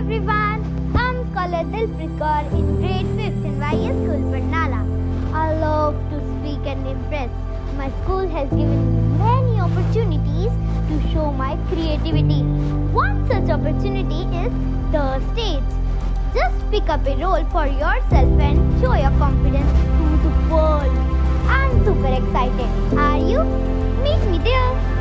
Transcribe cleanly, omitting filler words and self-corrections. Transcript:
everyone, I'm scholar Dilprikar in grade 5th in YS School, Barnala. I love to speak and impress. My school has given me many opportunities to show my creativity. One such opportunity is the stage. Just pick up a role for yourself and show your confidence to the world. I'm super excited. Are you? Meet me there.